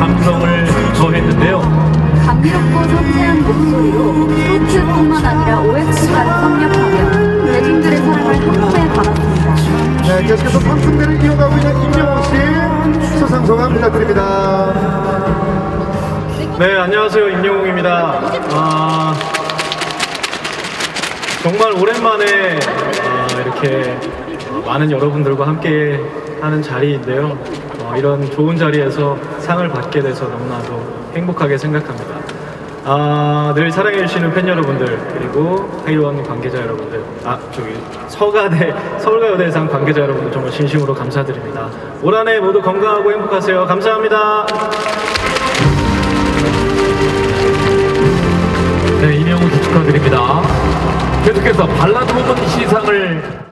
감성을 더했는데요. 감미롭고 섬세한 목소리로 트로트뿐만 아니라 OST까지 섭렵하며 대중들의 사랑을 한 몸에 받았습니다. 네, 계속해서 상승대를 이어가고 있는 임영웅 씨 수상 소감 부탁드립니다. 네, 안녕하세요. 임영웅입니다. 정말 오랜만에 이렇게 많은 여러분들과 함께 하는 자리인데요. 이런 좋은 자리에서 상을 받게 돼서 너무나도 행복하게 생각합니다. 늘 사랑해주시는 팬 여러분들, 그리고 하이원 관계자 여러분들, 서울가요대 서울가요대상 관계자 여러분들 정말 진심으로 감사드립니다. 올 한 해 모두 건강하고 행복하세요. 감사합니다. 네, 임영웅 씨 축하드립니다. 계속해서 발라드 부분 시상을